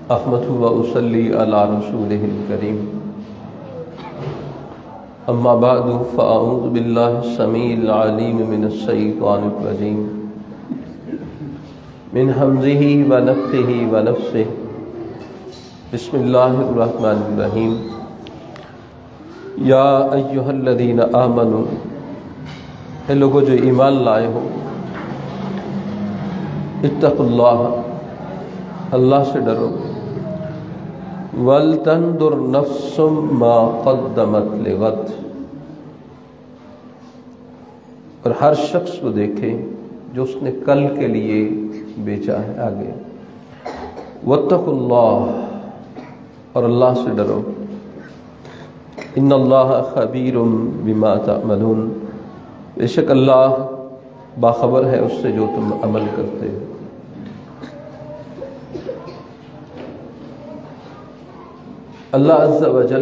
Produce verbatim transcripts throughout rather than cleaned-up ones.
अहमदु व उसल्ली अला रसूलिहिल करीम। अम्मा बअदु फ़अऊज़ु बिल्लाहि समीइल अलीम मिनश शैतानिर रजीम मिन हम्ज़िही व नफ़्ख़िही व नफ़्सिही। बिस्मिल्लाहिर रहमानिर रहीम। या अय्युहल्लज़ीना आमनू, हे लोगों जो ईमान लाए हो, इत्तक़ुल्लाह, अल्लाह से डरो। वल तंदुर नफ्सुम मा क़द्दमत लिग़द, और हर शख्स को देखे जो उसने कल के लिए बेचा है। आगे वत्तक़ुल्लाह, और अल्लाह से डरो। इन्नल्लाह ख़बीरुम बिमा तअमलून, बेशक अल्लाह बाखबर है उससे जो तुम अमल करते हो। अल्लाह अज़्ज़ा व जल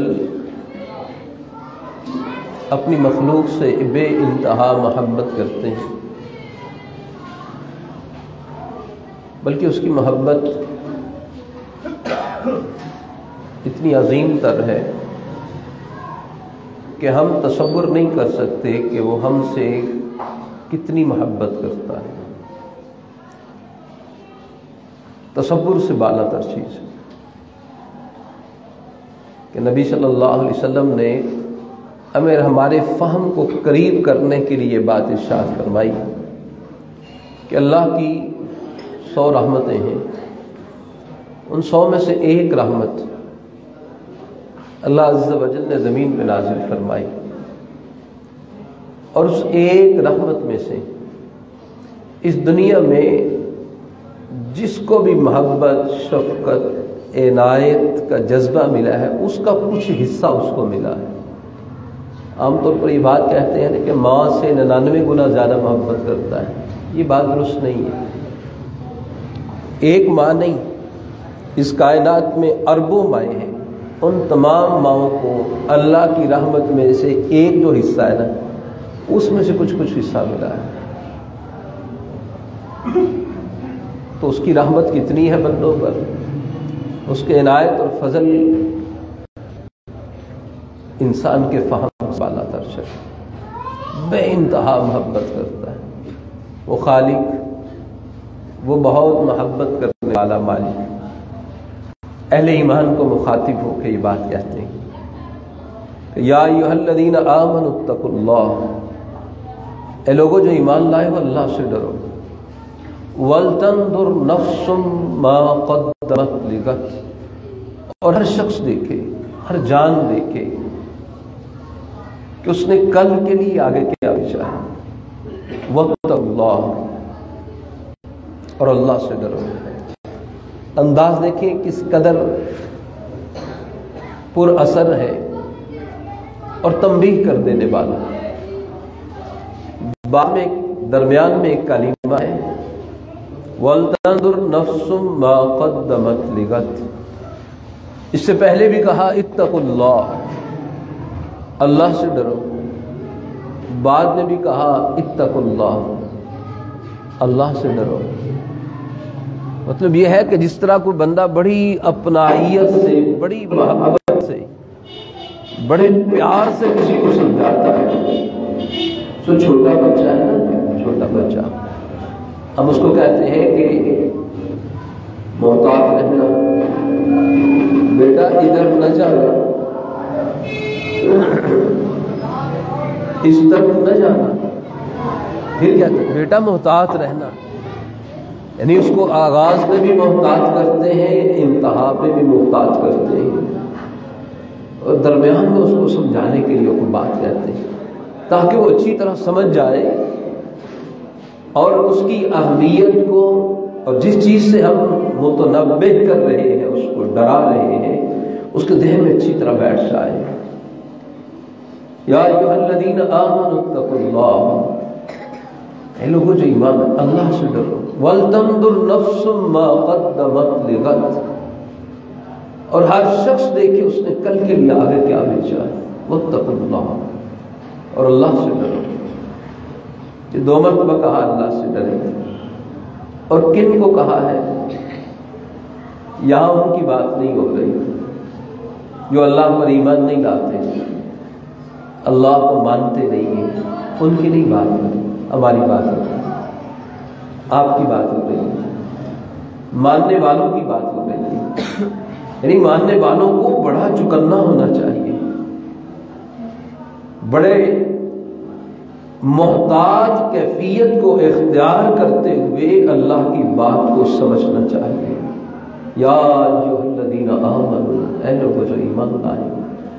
अपनी मखलूक से बे इंतहा मोहब्बत करते हैं, बल्कि उसकी मोहब्बत इतनी अजीम तर है कि हम तसव्वुर नहीं कर सकते कि वो हमसे कितनी मोहब्बत करता है। तसव्वुर से बाला तर चीज़ है कि नबी सल्लल्लाहु अलैहि वसल्लम ने हमें हमारे फ़हम को करीब करने के लिए बात इरशाद फरमाई कि अल्लाह की सौ रहमतें हैं, उन सौ में से एक रहमत अल्लाह अज़्ज़ा व जल ने ज़मीन पे नाज़िल फरमाई, और उस एक रहमत में से इस दुनिया में जिसको भी मोहब्बत, शफ़क़त, इनायत का जज्बा मिला है, उसका कुछ हिस्सा उसको मिला है। आमतौर पर ये बात कहते हैं कि माँ से निन्यानवे गुना ज़्यादा मोहब्बत करता है, ये बात दुरुस्त नहीं है। एक माँ नहीं, इस कायनात में अरबों माएँ हैं, उन तमाम माँओं को अल्लाह की रहमत में से एक जो हिस्सा है ना, उसमें से कुछ कुछ हिस्सा मिला है। तो उसकी रहमत कितनी है बंदों पर, उसके इनायत और फजल इंसान के फ़हम से बाला तर है, बेइंतहा मोहब्बत करता है। वो खालिक, वो बहुत मोहब्बत करने वाला मालिक अहले ईमान को मुखातिब होकर ये बात कहते हैं, या अय्युहल्लज़ीना आमनू इत्तक़ुल्लाह, ए लोगों जो ईमान लाए हो अल्लाह से डरो। वलतंदुर नफ्सुम मा क़द्दमत लिग़द, और हर शख्स देखे, हर जान देखे कि उसने कल के लिए आगे क्या बेचा है। वत्तक़ुल्लाह, और अल्लाह से डरो। अंदाज देखें किस कदर पुर असर है और तंबीह कर देने वाला। बाद में दरमियान में एक कलीमा है, वलतंदुर नफ्सुम मा क़द्दमत लिग़द। इससे पहले भी कहा इत्तक़ुल्लाह, अल्लाह से डरो। बाद में भी कहा इत्तक़ुल्लाह, अल्लाह से डरो। मतलब यह है कि जिस तरह कोई बंदा बड़ी अपनाइयत से, बड़ी मोहब्बत से, बड़े प्यार से किसी को समझाता है। तो छोटा बच्चा है ना, छोटा बच्चा, हम उसको कहते हैं कि मोहतात रहना, बेटा इधर न जाना, इस तरफ न जाना। फिर क्या कहते, बेटा मोहतात रहना, यानी उसको आगाज में भी मोहतात करते हैं, इंतहा पे भी मोहतात करते हैं, और दरमियान में उसको समझाने के लिए कोई बात कहते हैं ताकि वो अच्छी तरह समझ जाए और उसकी अहमियत को, और जिस चीज़ से हम मुतनब्बिह कर रहे हैं, उसको डरा रहे हैं, उसके देह में अच्छी तरह बैठ जाए। या अय्युहल्लज़ीना आमनू इत्तक़ुल्लाह, ऐ लोगों जो ईमान, अल्लाह से डरो। वलतंदुर नफ्सुम मा क़द्दमत लिग़द, और हर शख्स देखे उसने कल के लिए आगे क्या बेचा है। वत्तक़ुल्लाह, और अल्लाह से डरो। ये दो मरतबा कहा अल्लाह से डरे, और किन को कहा है? یہاں ان کی بات نہیں ہو رہی جو اللہ پر ایمان نہیں لاتے، اللہ کو مانتے نہیں ہیں، ان کی نہیں بات ہو رہی، ہماری بات ہو رہی، آپ کی بات ہو رہی ہے، ماننے والوں کی بات ہو رہی ہے۔ یعنی ماننے والوں کو بڑا چکنا ہونا چاہیے، بڑے محتاط کیفیت کو اختیار کرتے ہوئے اللہ کی بات کو سمجھنا چاہیے۔ یا ایھا الذین آمنوا، اے لوگوں جو ایمان لائے،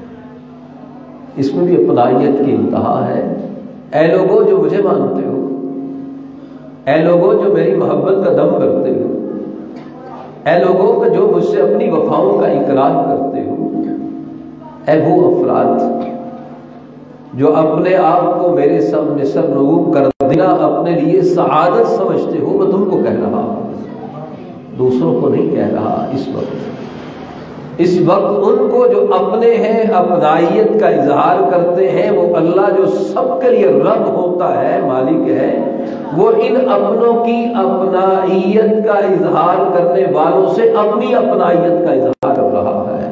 اس میں بھی اپنائیت کی انتہا ہے۔ اے لوگوں جو مجھے مانتے ہو، اے لوگوں جو میری محبت کا دم کرتے ہو، اے لوگوں کہ جو مجھ سے اپنی وفاؤں کا اقرار کرتے ہو، اے وہ افراد جو اپنے آپ کو میرے سامنے سر نگو کر دینا اپنے لیے سعادت سمجھتے ہو، میں تم کو کہہ رہا ہوں، دوسروں کو نہیں کہہ رہا۔ اس وقت اس وقت ان کو جو اپنے ہیں اپنائیت کا اظہار کرتے ہیں، وہ اللہ جو سب کے لیے رب ہوتا ہے، مالک ہے، وہ ان اپنوں کی اپنائیت کا اظہار کرنے والوں سے اپنی اپنائیت کا اظہار کر رہا ہے۔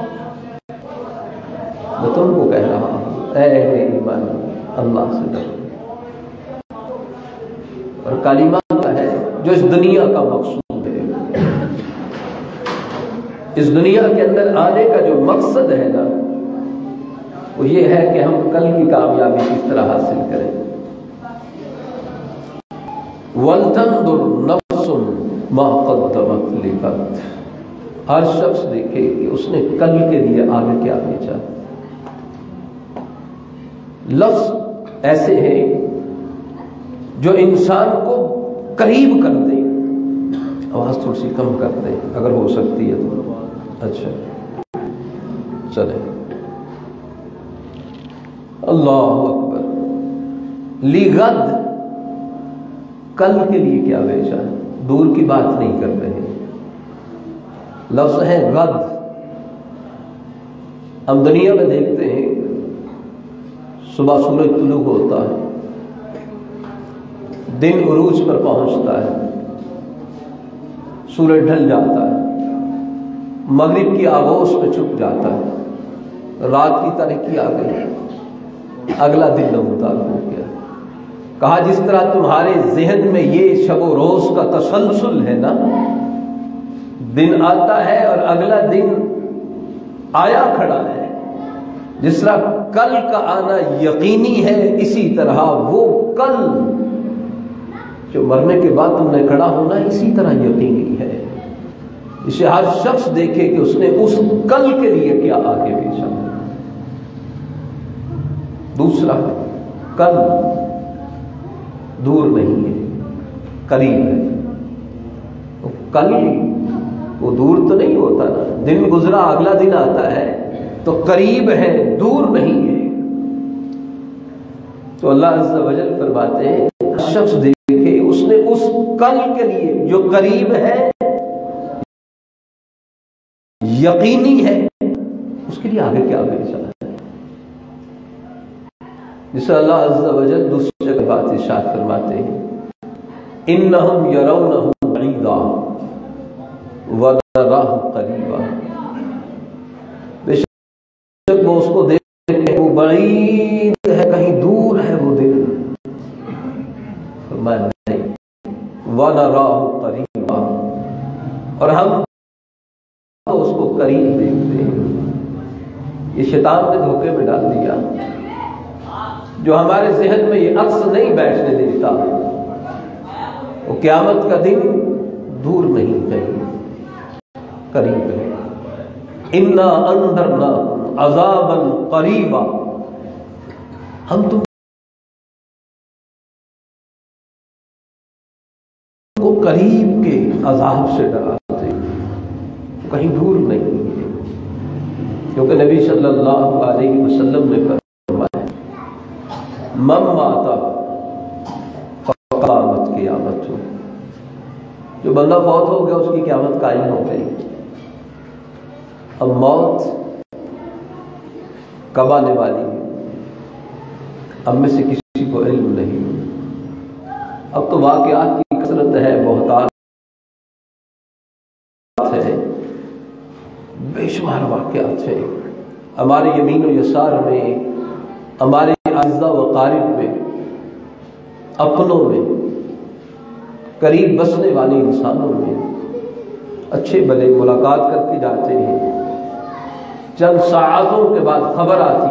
میں تم کو کہہ رہا ہوں، اے اہل ایمان، اللہ سے ڈرو۔ اور کلمہ کا ہے جو اس دنیا کا مقصود ہے، اس دنیا کے اندر آنے کا جو مقصد ہے نا، وہ یہ ہے کہ ہم کل کی کامیابی کس طرح حاصل کریں۔ وَلْتَنْظُرْ نَفْسٌ مَا قَدَّمَتْ لِغَدٍ، ہر شخص دیکھے کہ اس نے کل کے لیے آگے کیا بھیجا۔ لفظ ایسے ہیں جو انسان کو قریب کر دیں۔ آواز تھوڑی سی کم کر دیں اگر ہو سکتی ہے تو۔ اچھا چلے، اللہ اکبر۔ لغد، کل کے لیے کیا بھیجا، دور کی بات نہیں کر رہے، لفظ ہے غد۔ ہم دنیا میں دیکھتے ہیں صبح سورج طلوع ہوتا ہے، دن عروج پر پہنچتا ہے، سورج ڈھل جاتا ہے، مغرب کی آغوش میں چھپ جاتا ہے، رات کی تاریکی آ گئی، اگلا دن نمودار ہو گیا۔ کہا جس طرح تمہارے ذہن میں یہ شب و روز کا تسلسل ہے نا، دن آتا ہے اور اگلا دن آیا کھڑا ہے، جس طرح کل کا آنا یقینی ہے، اسی طرح وہ کل جو مرنے کے بعد تم نے کھڑا ہونا اسی طرح یقینی ہے۔ اسے ہر شخص دیکھے کہ اس نے اس کل کے لیے کیا آگے بھیجا۔ دوسرا، کل دور نہیں ہے، قریب ہے۔ تو کل وہ دور تو نہیں ہوتا نا، دن گزرا اگلا دن آتا ہے تو قریب ہے، دور نہیں ہے۔ تو اللہ عز و جل فرماتے ہیں شخص دیکھے اس نے اس کل کے لیے جو قریب ہے، یقینی ہے، اس کے لیے آگے کیا بھیجا ہے۔ جس سے اللہ عز و جل دوسری جگہ بات ارشاد فرماتے ہیں انہم یرونہ بعیدا ونراہ قریبا، بے شک وہ اس کو دیکھتے وہ بعید ہے، کہیں دور ہے وہ دل، فرمایا نہیں ونراہ قریبا، اور ہم اس کو قریب دیکھتے ہیں۔ یہ شیطان نے دھوکے میں ڈال دیا، جو ہمارے ذہن میں یہ عکس نہیں بیٹھنے دیتا، وہ قیامت کا دن دور نہیں کہیں قریب ہے۔ انا انذرنا عذابا قریبا، ہم تم کو قریب کے عذاب سے ڈراتے، کہیں دور نہیں ہے، کیونکہ نبی صلی اللہ علیہ وسلم نے فرمایا من مات فقامت قیامت ہو، جو بندہ فوت ہو گیا اس کی قیامت قائم ہو گئی۔ اب موت کب آنے والی ہے اب میں سے کسی کو علم نہیں، اب تو واقعات کی کثرت ہے، بہتات ہے، بے شمار واقعات ہیں ہمارے یمین و یسار میں، ہمارے اعزاء و اقارب میں، اپنوں میں، قریب بسنے والے انسانوں میں، اچھے بھلے ملاقات کر کے جاتے ہیں، چند ساعتوں کے بعد خبر آتی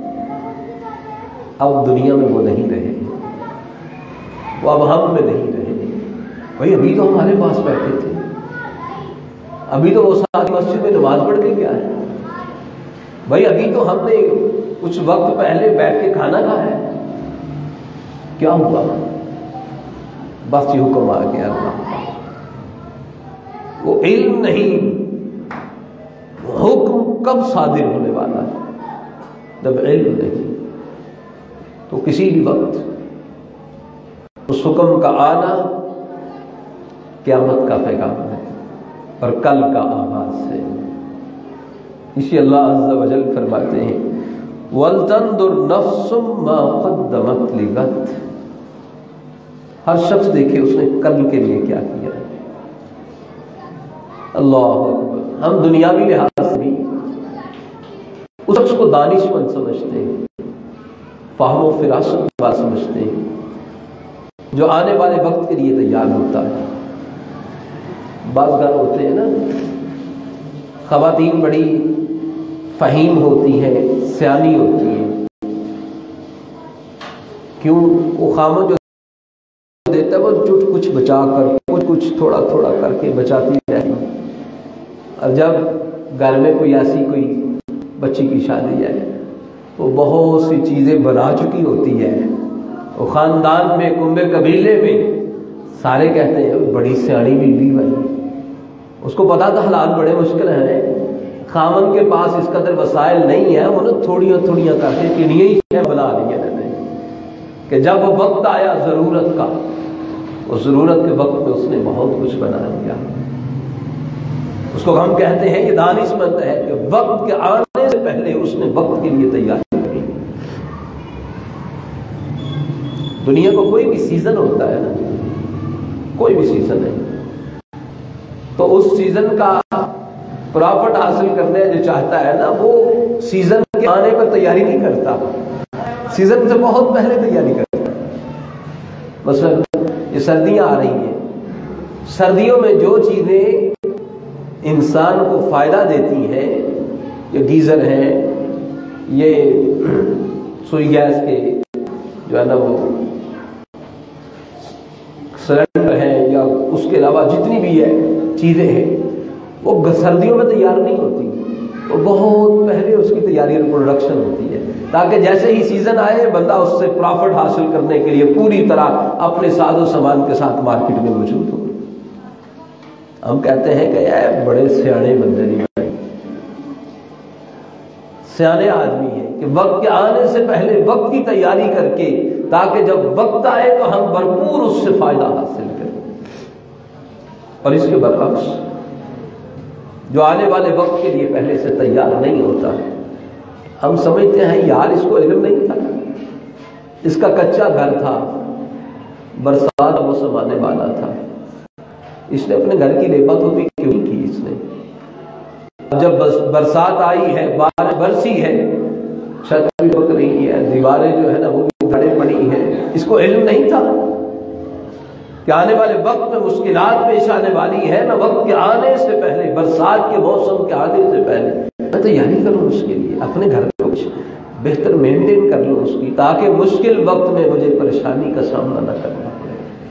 اب دنیا میں وہ نہیں رہے، وہ اب ہم میں نہیں رہے۔ بھائی ابھی تو ہمارے پاس بیٹھے تھے، ابھی تو وہ ساتھ مسجد میں نماز پڑھ کے کیا ہے، بھائی ابھی تو ہم نے کچھ وقت پہلے بیٹھ کے کھانا کھایا ہے، کیا ہوا؟ بس یہ حکم آ گیا اللہ، وہ علم نہیں، حکم کب صادر ہونے والا ہے؟ جب علم نہیں تو کسی بھی وقت اس حکم کا آنا قیامت کا پیغام ہے اور کل کا آغاز ہے۔ اسی اللہ عز و جل فرماتے ہیں وَلْتَنْظُرْ نَفْسٌ مَا قَدَّمَتْ لِغَدٍ، ہر شخص دیکھے اس نے کل کے لیے کیا کیا ہے۔ اللہ اکبر، ہم دنیاوی لحاظ سے بھی اس شخص کو دانش مند سمجھتے ہیں، فہم و فراست والا سمجھتے ہیں، جو آنے والے وقت کے لیے تیار ہوتا ہے۔ بعض گھر ہوتے ہیں نا، خواتین بڑی فہیم ہوتی ہیں، سیانی ہوتی ہیں، کیوں؟ وہ خامن جو دیتا ہے وہ چٹ کچھ بچا کر کچھ کچھ تھوڑا تھوڑا کر کے بچاتی رہتی، اور جب گھر میں کوئی ایسی کوئی بچی کی شادی ہے وہ بہت سی چیزیں بنا چکی ہوتی ہے، وہ خاندان میں کنبے قبیلے میں سارے کہتے ہیں بڑی سیاڑی بیوی بنی، اس کو پتا تھا حالات بڑے مشکل ہیں، خامن کے پاس اس قدر وسائل نہیں ہے، انہوں نے تھوڑیاں تھوڑیاں کر کے کنیاں ہی بنا لی ہیں کہ جب وہ وقت آیا ضرورت کا، اس ضرورت کے وقت میں اس نے بہت کچھ بنا دیا۔ اس کو ہم کہتے ہیں یہ دانش مند ہے کہ وقت کے آنے سے پہلے اس نے وقت کے لیے تیاری کی۔ دنیا کو کوئی بھی سیزن ہوتا ہے نا، کوئی بھی سیزن ہے تو اس سیزن کا پرافٹ حاصل کرنے جو چاہتا ہے نا، وہ سیزن کے آنے پر تیاری نہیں کرتا، سیزن سے بہت پہلے تیاری کرتا ہے۔ مثلا یہ سردیاں آ رہی ہیں، سردیوں میں جو چیزیں انسان کو فائدہ دیتی ہیں، یہ گیزر ہیں، یہ سوئی گیس کے جو ہے نا وہ سلنڈر ہیں، یا اس کے علاوہ جتنی بھی ہے چیزیں ہیں، وہ سردیوں میں تیار نہیں ہوتی، وہ بہت پہلے اس کی تیاری اور پروڈکشن ہوتی ہے، تاکہ جیسے ہی سیزن آئے بندہ اس سے پرافٹ حاصل کرنے کے لیے پوری طرح اپنے ساز و سامان کے ساتھ مارکیٹ میں موجود ہو۔ ہم کہتے ہیں کہ اے بڑے سیانے بندے نہیں، سیانے آدمی ہیں کہ وقت کے آنے سے پہلے وقت کی تیاری کر کے، تاکہ جب وقت آئے تو ہم بھرپور اس سے فائدہ حاصل کریں۔ اور اس کے برعکس جو آنے والے وقت کے لیے پہلے سے تیار نہیں ہوتا، ہم سمجھتے ہیں یار اس کو علم نہیں تھا، اس کا کچا گھر تھا، برسات موسم آنے والا تھا، اس نے اپنے گھر کی لیپا تھوپی کیوں کی؟ اس نے جب برسات آئی ہے، بارش برسی ہے، چھت بھی پک رہی ہے، دیواریں جو ہے نا وہ بھی دھڑے پڑی ہیں، اس کو علم نہیں تھا کہ آنے والے وقت میں مشکلات پیش آنے والی ہے، میں وقت کے آنے سے پہلے، برسات کے موسم کے آنے سے پہلے میں تیاری کروں اس کے لیے، اپنے گھر کو کچھ بہتر مینٹین کر لوں اس کی، تاکہ مشکل وقت میں مجھے پریشانی کا سامنا نہ کرنا پڑے۔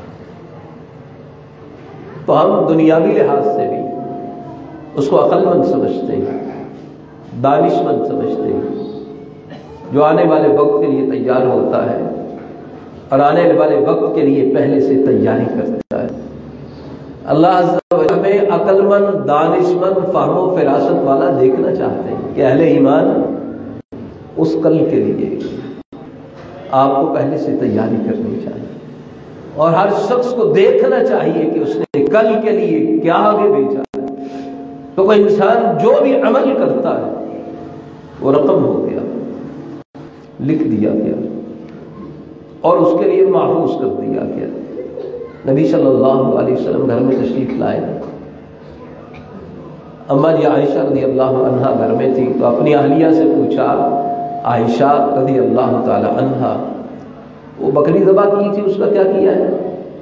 تو ہم دنیاوی لحاظ سے بھی اس کو عقل مند سمجھتے ہیں، دانش مند سمجھتے ہیں، جو آنے والے وقت کے لیے تیار ہوتا ہے اور آنے والے وقت کے لیے پہلے سے تیاری کرتا ہے۔ اللہ عز و جل میں عقل مند، دانش مند، فہم و فراست والا دیکھنا چاہتے ہیں کہ اہل ایمان اس کل کے لیے آپ کو پہلے سے تیاری کرنی چاہیے، اور ہر شخص کو دیکھنا چاہیے کہ اس نے کل کے لیے کیا آگے بھیجا ہے۔ تو کوئی انسان جو بھی عمل کرتا ہے وہ رقم ہو گیا، لکھ دیا گیا اور اس کے لیے محفوظ کر دیا گیا۔ نبی صلی اللہ علیہ وسلم گھر میں تشریف لائے، اما جی عائشہ رضی اللہ عنہا گھر میں تھی تو اپنی اہلیہ سے پوچھا، عائشہ رضی اللہ تعالی عنہا وہ بکری ذبح کی تھی اس کا کیا کیا ہے؟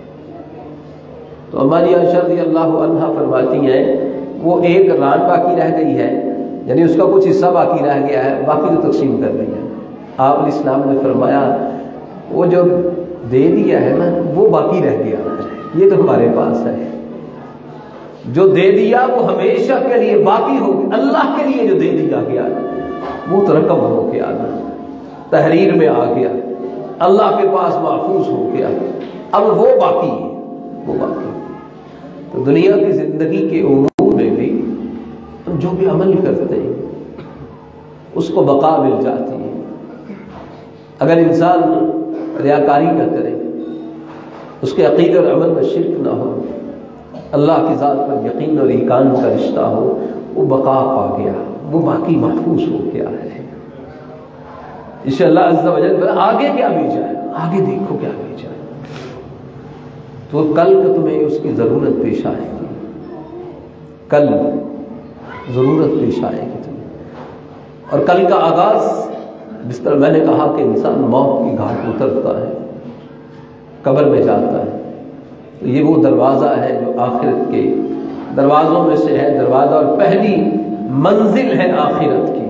تو اما جی عائشہ رضی اللہ عنہا فرماتی ہیں وہ ایک ران باقی رہ گئی ہے، یعنی اس کا کچھ حصہ باقی رہ گیا ہے، باقی تو تقسیم کر رہی ہے۔ آپ علیہ السلام نے فرمایا وہ جو دے دیا ہے نا وہ باقی رہ گیا، یہ تو ہمارے پاس ہے، جو دے دیا وہ ہمیشہ کے لیے باقی ہو گیا، اللہ کے لیے جو دے دیا گیا وہ تو رقم ہو گیا نا، تحریر میں آ گیا، اللہ کے پاس محفوظ ہو گیا، اب وہ باقی ہے، وہ باقی۔ تو دنیا کی زندگی کے امور میں بھی ہم جو بھی عمل کرتے ہیں اس کو بقا مل جاتی ہے۔ اگر انسان ریاکاری نہ کرے، اس کے عقیدے اور عمل میں شرک نہ ہو، اللہ کی ذات پر یقین اور ایقان کا رشتہ ہو، وہ بقا پا گیا، وہ باقی محفوظ ہو گیا ہے۔ انشاءاللہ عز و جل آگے کیا بھیجا ہے، آگے دیکھو کیا بھیجا ہے، تو کل کو تمہیں اس کی ضرورت پیش آئے گی، کل ضرورت پیش آئے گی تمہیں۔ اور کل کا آغاز جس طرح میں نے کہا کہ انسان موت کی گھاٹ اترتا ہے، قبر میں جاتا ہے، تو یہ وہ دروازہ ہے جو آخرت کے دروازوں میں سے ہے، دروازہ اور پہلی منزل ہے آخرت کی۔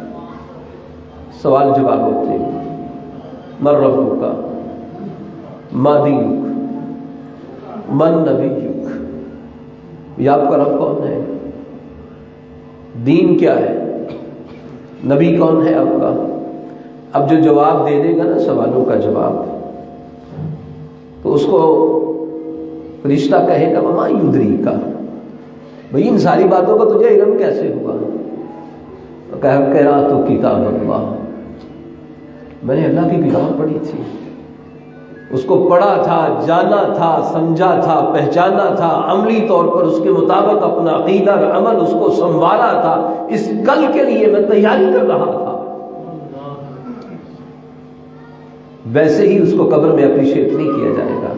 سوال جواب ہوتے ہیں، من ربک، ما دینک، من نبیک، یہ آپ کا رب کون ہے، دین کیا ہے، نبی کون ہے آپ کا؟ اب جو جواب دے دے گا نا سوالوں کا جواب، تو اس کو فرشتہ کہے گا وما یدریک، بھئی ان ساری باتوں کا تجھے علم کیسے ہوا؟ قرأت کتاب اللہ، میں نے اللہ کی کتاب پڑھی تھی، اس کو پڑھا تھا، جانا تھا، سمجھا تھا، پہچانا تھا، عملی طور پر اس کے مطابق اپنا عقیدہ اور عمل اس کو سنبھالا تھا، اس کل کے لیے میں تیاری کر رہا تھا۔ ویسے ہی اس کو قبر میں اپریشیٹ نہیں کیا جائے گا،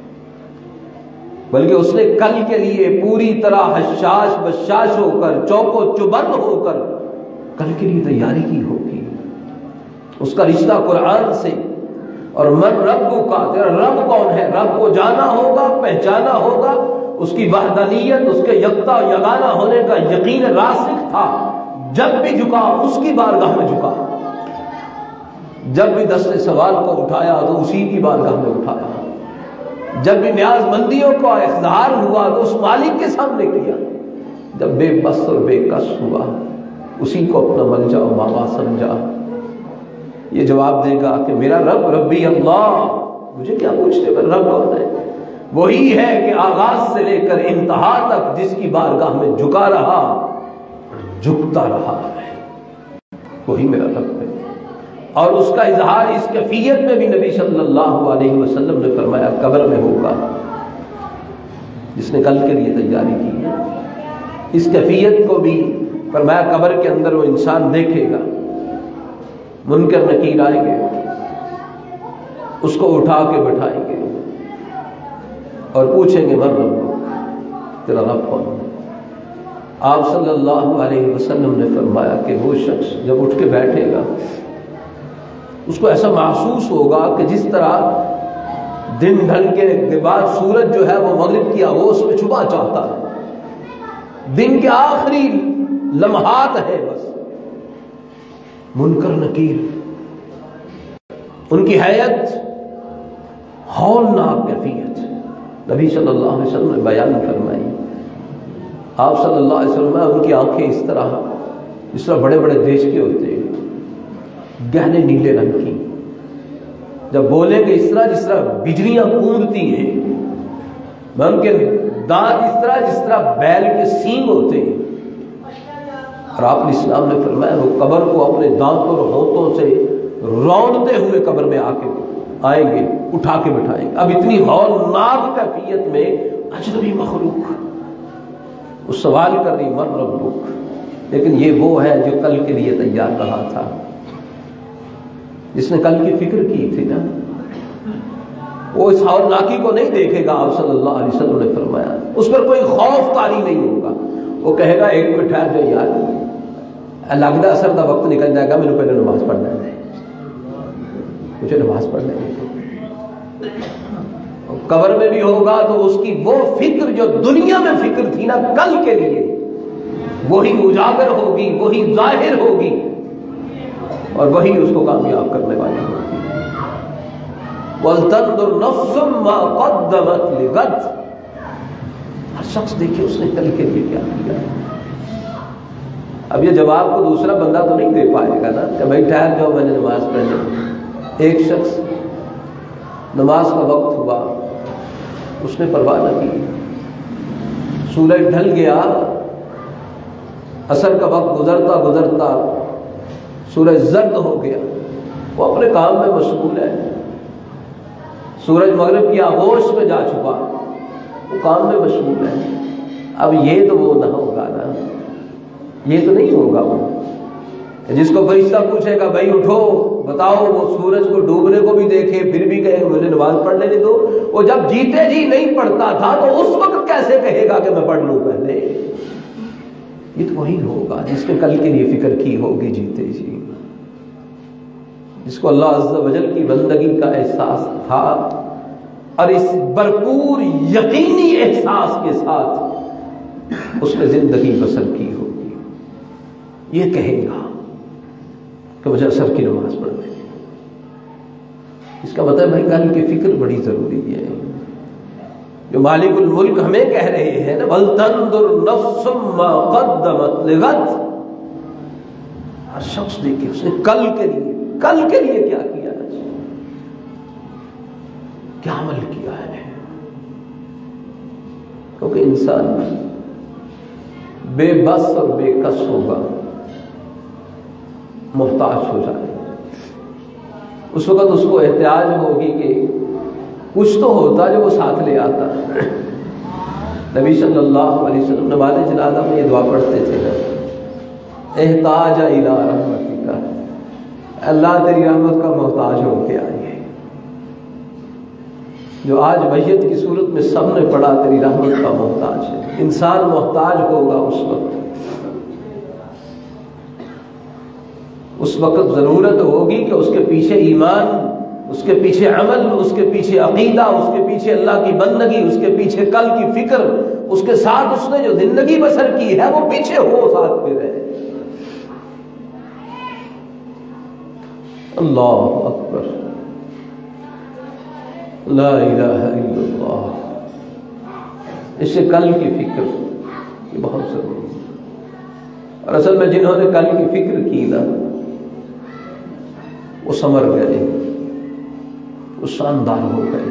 بلکہ اس نے کل کے لیے پوری طرح حشاش بشاش ہو کر، چوک و چبند ہو کر کل کے لیے تیاری کی ہوگی۔ اس کا رشتہ قرآن سے، اور من رب کا، تیرا رب کون ہے، رب کو جانا ہوگا، پہچانا ہوگا، اس کی وحدانیت، اس کے یکتا یگانہ ہونے کا یقین راسخ تھا۔ جب بھی جھکا اس کی بارگاہ میں جھکا، جب بھی دست سوال کو اٹھایا تو اسی کی بارگاہ میں اٹھایا، جب بھی نیاز مندیوں کا اظہار ہوا تو اس مالک کے سامنے کیا، جب بے بس اور بے کس ہوا اسی کو اپنا ملجا و ماوا سمجھا۔ یہ جواب دے گا کہ میرا رب ربی اللہ، مجھے کیا پوچھتے پر رب کون ہے؟ وہی ہے کہ آغاز سے لے کر انتہا تک جس کی بارگاہ میں جھکا رہا، جھکتا رہا ہے، وہی میرا رب ہے۔ اور اس کا اظہار اس کیفیت میں بھی نبی صلی اللہ علیہ وسلم نے فرمایا قبر میں ہوگا، جس نے کل کے لیے تیاری کی ہے۔ اس کیفیت کو بھی فرمایا قبر کے اندر وہ انسان دیکھے گا، منکر نکیر آئیں گے، اس کو اٹھا کے بٹھائیں گے اور پوچھیں گے من ربک، تیرا رب کون ہے؟ آپ صلی اللہ علیہ وسلم نے فرمایا کہ وہ شخص جب اٹھ کے بیٹھے گا اس کو ایسا محسوس ہوگا کہ جس طرح دن ڈھل کے بعد سورج جو ہے وہ مغرب کی آغوش میں چھپا چاہتا ہے، دن کے آخری لمحات ہے بس، منکر نکیر ان کی حیت ہولناک کیفیت نبی صلی اللہ علیہ وسلم نے بیان فرمائی۔ آپ صلی اللہ علیہ وسلم ان کی آنکھیں اس طرح اس طرح بڑے بڑے دیش کے ہوتے ہیں، گہنے نیلے رنگ کی، جب بولیں گے اس طرح جس طرح بجلیاں گونجتی ہیں، میں ان کے دانت اس طرح جس طرح بیل کے سینگ ہوتے ہیں۔ اور آپ اسلام نے فرمایا وہ قبر کو اپنے دانتوں اور ہونٹوں سے رونتے ہوئے قبر میں آ کے آئیں گے، اٹھا کے بٹھائیں گے۔ اب اتنی ہولناک کیفیت میں اجنبی مخلوق وہ سوال کر رہی من ربک، لیکن یہ وہ ہے جو کل کے لیے تیار رہا تھا، جس نے کل کی فکر کی تھی نا، وہ اس ہولناکی کو نہیں دیکھے گا۔ آپ صلی اللہ علیہ وسلم نے فرمایا اس پر کوئی خوف طاری نہیں ہوگا، وہ کہے گا ایک منٹ ٹھہر جاؤ یار، لگتا اثر کا وقت نکل جائے گا، میرے پہلے نماز پڑھنا ہے، مجھے نماز پڑھنا ہے۔ قبر میں بھی ہوگا تو اس کی وہ فکر جو دنیا میں فکر تھی نا کل کے لیے، وہی اجاگر ہوگی، وہی ظاہر ہوگی، اور وہی اس کو کامیاب کرنے والی ہوگی۔ وَلْتَنْظُرْ نَفْسٌ مَا قَدَّمَتْ لِغَدٍ، ہر شخص دیکھے اس نے کل کے لیے کیا کیا۔ اب یہ جواب کو دوسرا بندہ تو نہیں دے پائے گا نا کہ بھائی ٹھہر جاؤ میں نے نماز پڑھنی۔ ایک شخص نماز کا وقت ہوا، اس نے پرواہ نہ کی، سورج ڈھل گیا، عصر کا وقت گزرتا گزرتا سورج زرد ہو گیا، وہ اپنے کام میں مشغول ہے، سورج مغرب کی آغوش میں جا چھپا، وہ کام میں مشغول ہے۔ اب یہ تو وہ نہ ہوگا نا، یہ تو نہیں ہوگا وہ جس کو فرشتہ پوچھے گا بھائی اٹھو بتاؤ، وہ سورج کو ڈوبنے کو بھی دیکھے پھر بھی کہے مجھے نماز پڑھ لینے دو۔ وہ جب جیتے جی نہیں پڑھتا تھا تو اس وقت کیسے کہے گا کہ میں پڑھ لوں پہلے؟ یہ تو وہی ہوگا جس نے کل کے لیے فکر کی ہوگی جیتے جی، جس کو اللہ عز و جل کی بندگی کا احساس تھا، اور اس بھرپور یقینی احساس کے ساتھ اس نے زندگی بسر کی ہوگی، یہ کہے گا کہ مجھے عصر کی نماز پڑھنے۔ اس کا مطلب ہے کل کی فکر بڑی ضروری ہے، جو مالک الملک ہمیں کہہ رہے ہیں نا وَلْتَنْظُرْ نَفْسٌ مَا قَدَّمَتْ لِغَدٍ، ہر شخص دیکھے اس نے کل کے لیے کل کے لیے کیا کیا ہے، کیا عمل کیا ہے، کیونکہ انسان بے بس اور بے کس ہوگا، محتاج ہو جائے، اس وقت اس کو احتیاج ہوگی کہ کچھ تو ہوتا جو وہ ساتھ لے آتا۔ نبی صلی اللہ علیہ وسلم نماز جنازہ میں یہ دعا پڑھتے تھے نا، احتاج الی رحمتک، اللہ تیری رحمت کا محتاج ہو کے آئیے۔ جو آج میت کی صورت میں سب نے پڑھا تیری رحمت کا محتاج ہے، انسان محتاج ہوگا اس وقت، اس وقت ضرورت ہوگی کہ اس کے پیچھے ایمان، اس کے پیچھے عمل، اس کے پیچھے عقیدہ، اس کے پیچھے اللہ کی بندگی، اس کے پیچھے کل کی فکر، اس کے ساتھ اس نے جو زندگی بسر کی ہے وہ پیچھے ہو، ساتھ میں رہے۔ اللہ اکبر، لا الہ الا اللہ۔ اس سے کل کی فکر یہ بہت ضروری ہے، اور اصل میں جنہوں نے کل کی فکر کی نا وہ سمر گئے، وہ شاندار ہو گئے،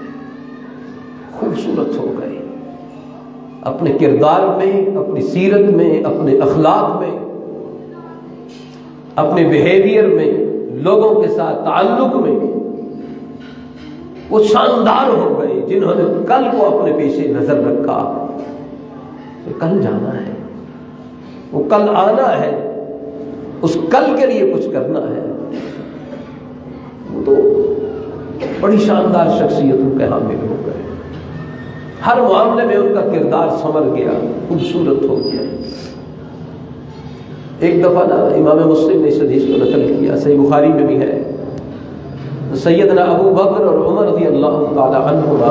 خوبصورت ہو گئے، اپنے کردار میں، اپنی سیرت میں، اپنے اخلاق میں، اپنے بیہیویئر میں، لوگوں کے ساتھ تعلق میں وہ شاندار ہو گئے جنہوں نے کل کو اپنے پیچھے نظر رکھا کہ کل جانا ہے، وہ کل آنا ہے، اس کل کے لیے کچھ کرنا ہے۔ وہ تو بڑی شاندار شخصیتوں کے حامل ہو گئے، ہر معاملے میں ان کا کردار سنور گیا، خوبصورت ہو گیا۔ ایک دفعہ نا امام مسلم نے اس حدیث کو نقل کیا، صحیح بخاری میں بھی ہے، سیدنا ابو بکر اور عمر رضی اللہ تعالی عنہما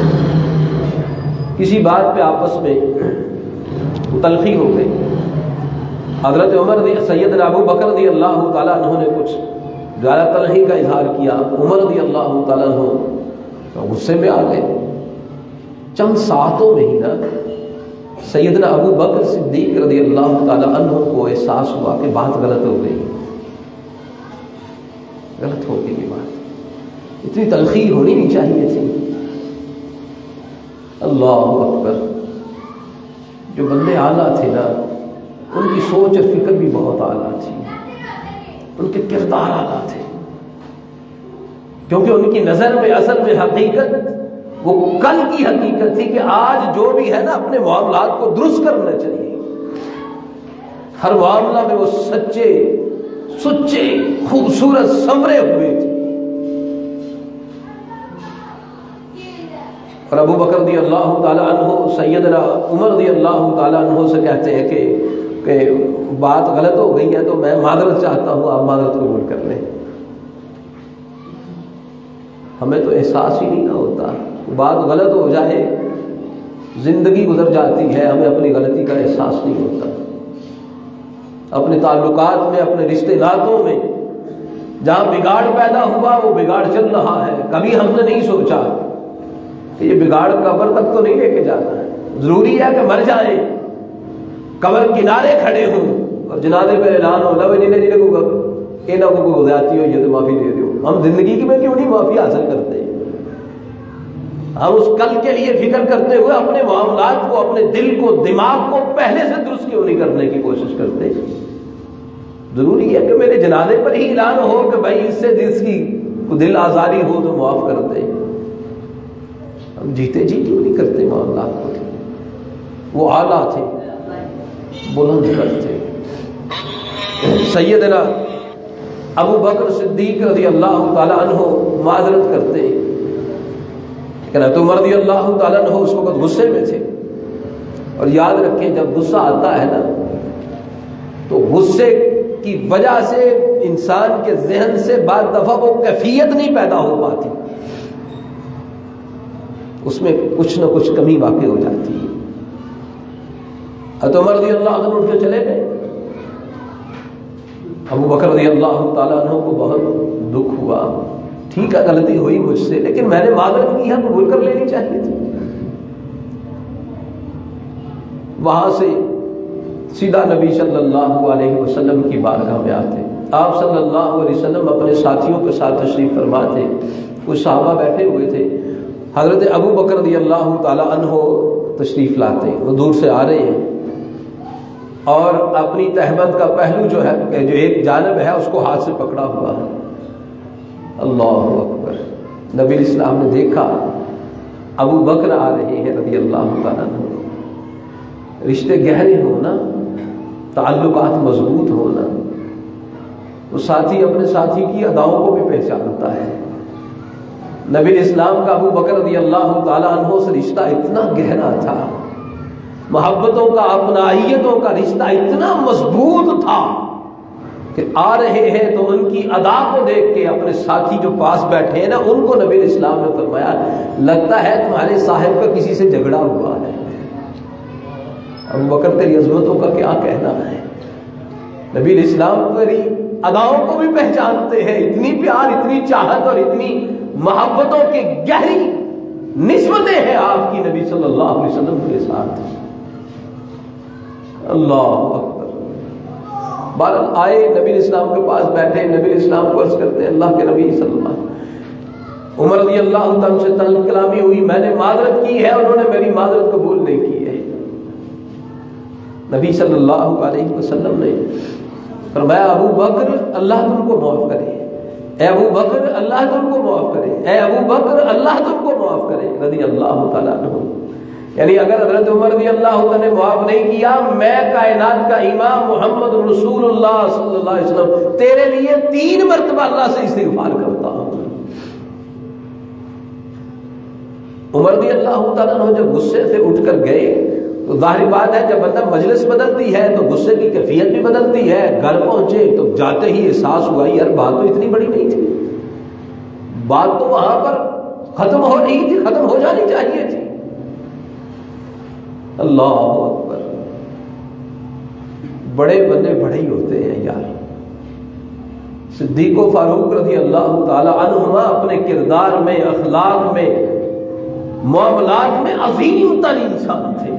کسی بات پہ آپس میں تلخی ہو گئی۔ حضرت عمر رضی سیدنا ابو بکر رضی اللہ تعالیٰ عنہ نے کچھ زیادہ تلخی کا اظہار کیا، عمر رضی اللہ تعالیٰ عنہ غصے میں آ گئے۔ چند ساعتوں میں ہی نا سیدنا ابو بکر صدیق رضی اللہ تعالیٰ عنہ کو احساس ہوا کہ بات غلط ہو گئی، غلط ہو گئی یہ بات، اتنی تلخی ہونی نہیں چاہیے تھی۔ اللہ اکبر، جو بندے اعلیٰ تھے نا ان کی سوچ اور فکر بھی بہت اعلیٰ تھی، ان کے کردار اعلیٰ تھے، کیونکہ ان کی نظر میں اصل میں حقیقت وہ کل کی حقیقت تھی کہ آج جو بھی ہے نا اپنے معاملات کو درست کرنا چاہیے، ہر معاملہ میں وہ سچے سچے خوبصورت سنورے ہوئے تھے۔ اور ابو بکر رضی اللہ تعالیٰ عنہ سیدنا عمر رضی اللہ تعالیٰ عنہ سے کہتے ہیں کہ کہ بات غلط ہو گئی ہے تو میں معذرت چاہتا ہوں، آپ معذرت قبول کر لیں۔ ہمیں تو احساس ہی نہیں نہ ہوتا، بات غلط ہو جائے، زندگی گزر جاتی ہے، ہمیں اپنی غلطی کا احساس نہیں ہوتا۔ اپنے تعلقات میں، اپنے رشتے ناتوں میں جہاں بگاڑ پیدا ہوا وہ بگاڑ چل رہا ہے، کبھی ہم نے نہیں سوچا کہ یہ بگاڑ قبر تک تو نہیں لے کے جانا ہے، ضروری ہے کہ مر جائیں، قبر کنارے کھڑے ہوں اور جنازے پہ اعلان ہو لو جنہیں جنہیں کو انہوں کو کوئی زیادتی ہو یہ تو معافی دے دو۔ ہم زندگی کی میں کیوں نہیں معافی حاصل کرتے؟ ہم اس کل کے لیے فکر کرتے ہوئے اپنے معاملات کو، اپنے دل کو، دماغ کو پہلے سے درست کیوں نہیں کرنے کی کوشش کرتے؟ ضروری ہے کہ میرے جنازے پر ہی اعلان ہو کہ بھائی اس سے جس کی دل آزاری ہو تو معاف کر دے۔ ہم جیتے جی کیوں نہیں کرتے معاملات کو؟ وہ اعلیٰ تھے، بلند کرتے۔ سیدنا ابو بکر صدیق رضی اللہ تعالیٰ عنہ معذرت کرتے، لیکن حضرت عمر رضی اللہ تعالیٰ عنہ اس وقت غصے میں تھے۔ اور یاد رکھیں جب غصہ آتا ہے نا تو غصے کی وجہ سے انسان کے ذہن سے بعض دفعہ وہ کیفیت نہیں پیدا ہو پاتی، اس میں کچھ نہ کچھ کمی واقع ہو جاتی ہے۔ حضرت عمر رضی اللہ عنہ اٹھ کے چلے گئے، ابو بکر رضی اللہ تعالیٰ عنہ کو بہت دکھ ہوا، ٹھیک ہے غلطی ہوئی مجھ سے لیکن میں نے معذرت کی ہے، قبول کر لینی چاہیے تھی۔ وہاں سے سیدھا نبی صلی اللہ علیہ وسلم کی بارگاہ میں آتے، آپ صلی اللہ علیہ وسلم اپنے ساتھیوں کے ساتھ تشریف فرما تھے، کچھ صحابہ بیٹھے ہوئے تھے، حضرت ابو بکر رضی اللہ تعالیٰ عنہ تشریف لاتے، وہ دور سے آ رہے ہیں اور اپنی تہبند کا پہلو جو ہے جو ایک جانب ہے اس کو ہاتھ سے پکڑا ہوا ہے۔ اللہ اکبر! نبی اسلام نے دیکھا ابو بکر آ رہے ہیں رضی اللہ تعالیٰ عنہ، رشتے گہرے ہونا، تعلقات مضبوط ہونا، وہ ساتھی اپنے ساتھی کی اداؤں کو بھی پہچانتا ہے۔ نبی اسلام کا ابو بکر رضی اللہ تعالیٰ عنہ سے رشتہ اتنا گہرا تھا، محبتوں کا، اپنائیتوں کا رشتہ اتنا مضبوط تھا کہ آ رہے ہیں تو ان کی ادا کو دیکھ کے اپنے ساتھی جو پاس بیٹھے ہیں نا ان کو نبی اسلام نے فرمایا لگتا ہے تمہارے صاحب کا کسی سے جھگڑا ہوا ہے۔ ابو بکر تیری عظمتوں کا کیا کہنا ہے؟ نبی اسلام تیری اداؤں کو بھی پہچانتے ہیں، اتنی پیار، اتنی چاہت اور اتنی محبتوں کی گہری نسبتیں ہیں آپ کی نبی صلی اللہ علیہ وسلم کے ساتھ۔ اللہ اکبر! بہرحال آئے نبی اسلام کے پاس بیٹھے، نبی اسلام کو عرض کرتے ہیں اللہ کے نبی صلی اللہ علیہ وسلم، عمر رضی اللہ تعالیٰ سے تلخ کلامی ہوئی، میں نے معذرت کی ہے، انہوں نے میری معذرت قبول نہیں کی ہے۔ نبی صلی اللہ علیہ وسلم نے فرمایا ابو بکر اللہ تم کو معاف کرے، اے ابو بکر اللہ تم کو معاف کرے، اے ابو بکر اللہ تم کو معاف کرے رضی اللہ تعالیٰ عنہ۔ یعنی اگر حضرت عمر رضی اللہ عنہ نے معاف نہیں کیا، میں کائنات کا امام محمد رسول اللہ صلی اللہ علیہ وسلم تیرے لیے تین مرتبہ اللہ سے استغفار کرتا ہوں۔ عمر رضی اللہ تعالیٰ عنہ جب غصے سے اٹھ کر گئے تو ظاہر بات ہے جب بندہ مجلس بدلتی ہے تو غصے کی کیفیت بھی بدلتی ہے، گھر پہنچے تو جاتے ہی احساس ہوا یار بات تو اتنی بڑی نہیں تھی، بات تو وہاں پر ختم ہو رہی تھی، ختم ہو جانی چاہیے تھی۔ اللہ اکبر! بڑے بندے بڑے ہی ہوتے ہیں یار۔ صدیق و فاروق رضی اللہ تعالی عنہما اپنے کردار میں، اخلاق میں، معاملات میں عظیم ترین انسان تھے۔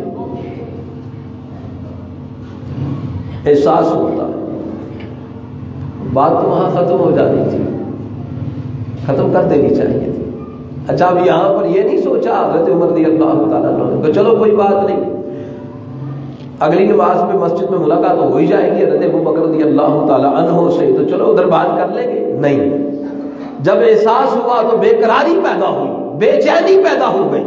احساس ہوتا بات تو وہاں ختم ہو جانی تھی، ختم کر دینی چاہیے تھی۔ اچھا اب یہاں پر یہ نہیں سوچا حضرت عمر رضی اللہ تعالیٰ عنہ کہ چلو کوئی بات نہیں، اگلی نماز میں مسجد میں ملاقات ہو ہی جائے گی حضرت ابو بکر رضی اللہ تعالیٰ عنہ سے، تو چلو ادھر بات کر لیں گے؟ نہیں، جب احساس ہوا تو بے قراری پیدا ہوئی، بے چینی پیدا ہو گئی